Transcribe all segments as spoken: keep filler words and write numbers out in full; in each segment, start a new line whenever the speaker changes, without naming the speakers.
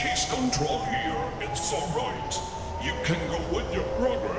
case control here. It's alright. You can go with your program.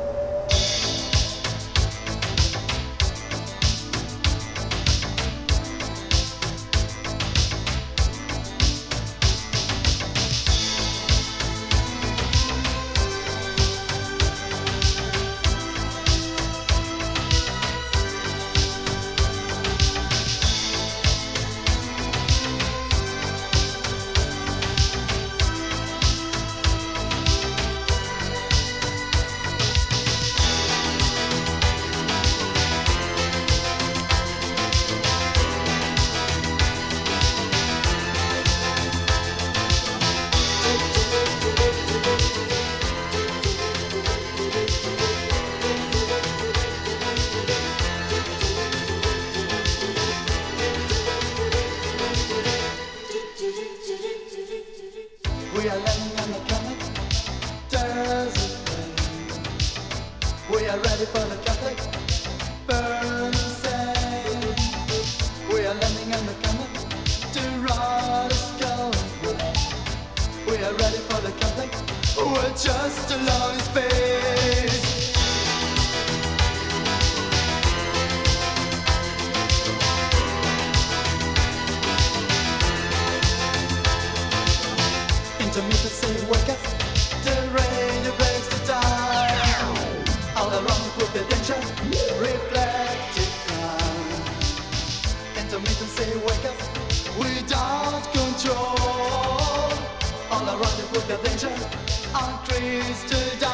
We are landing on the comet desert plain. We are ready for the Catholic burn sand. We are landing on the comet to rot us going. We are ready for the Catholic. We're just alone in space. Intermittent say wake up, the radio breaks the time. All around you put the danger, reflected crime. Intermittent say wake up, without control. All around you put the danger, increase to die.